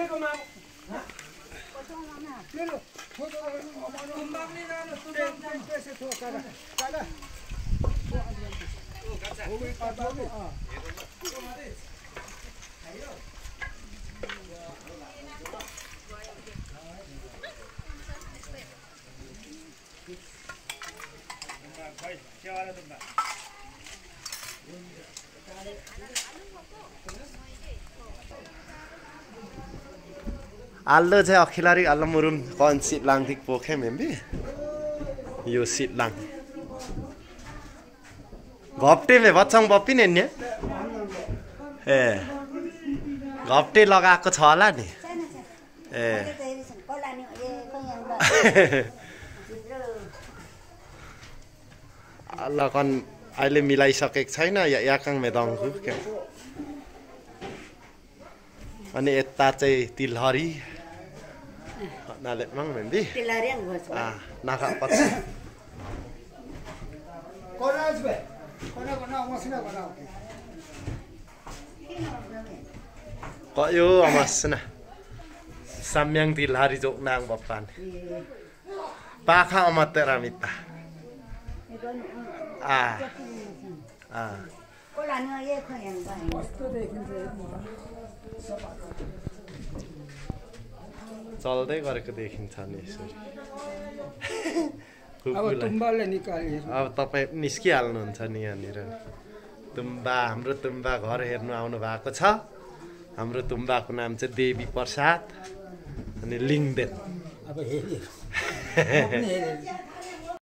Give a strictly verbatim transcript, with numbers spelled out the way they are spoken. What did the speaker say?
Allo चाहिँ अखिलारी अल्ल मुरुम कन seat लाङ thick पोखे मेम्बी यो seat लाङ घप्टे मे बच्चाङ बप्पी नि नि ए घप्टे लगाएको छ होला नि ए अल्ल कन अहिले मिलाइसकेको छैन याकाङ मेदङको के अनि यता चाहिँ तिलहरी नाले mang मेम्बी तिलहरी ngos आ नाका पछि कोराज बे कोना कोना मसना कोना कयो अमसना samyang तिलहरी जोक नाङ बप्पान पाखा अमतेरा मिता आ आ कोलानी ये खयन बा कस्तो देखिन्छ चल्दै गरेको देखिन्छ नि यसरी अब तुम्बाले निकाल्यो अब तपाई निस्किहाल्नुहुन्छ नि यहाँनिर तुम्बा हाम्रो तुम्बा घर हेर्नु आउनु भएको छ हाम्रो तुम्बाको नाम चाहिँ देवी प्रसाद अनि लिङदेन अब हेरि